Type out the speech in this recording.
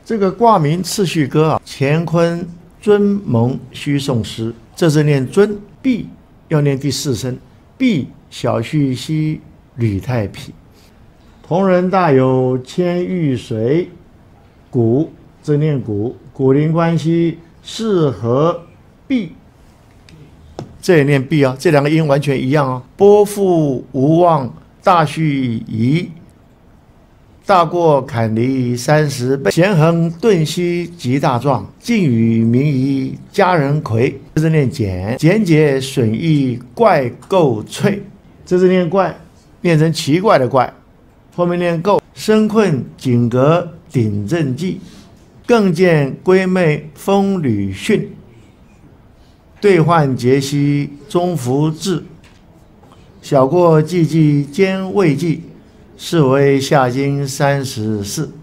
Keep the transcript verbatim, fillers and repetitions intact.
这个卦名次序歌啊，乾坤尊蒙虚宋诗，这是念尊，毕要念第四声，毕小旭兮履太否。同人大有千玉髓，古这念古，古灵关系是何毕？这也念毕啊，这两个音完全一样啊。波复无望大蓄疑，大过坎离三十倍。咸恒顿息极大壮，尽与民夷佳人魁。这是念简，简解损益怪构脆。这是念怪，念成奇怪的怪。后面念构，身困锦阁顶正记，更见闺妹风吕训。兑换节息中服至，小过寂寂兼未记，是为下经三十四。